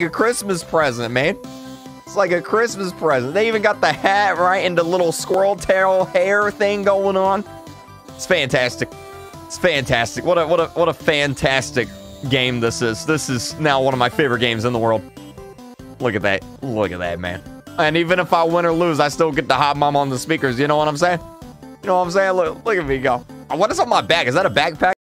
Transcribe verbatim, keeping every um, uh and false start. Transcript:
a Christmas present, man. It's like a Christmas present. They even got the hat right and the little squirrel tail hair thing going on. It's fantastic. It's fantastic. What a what a what a fantastic game this is. This is now one of my favorite games in the world. Look at that. Look at that, man. And even if I win or lose, I still get the hot mom on the speakers. You know what I'm saying? You know what I'm saying? Look, look at me go. What is on my back? Is that a backpack?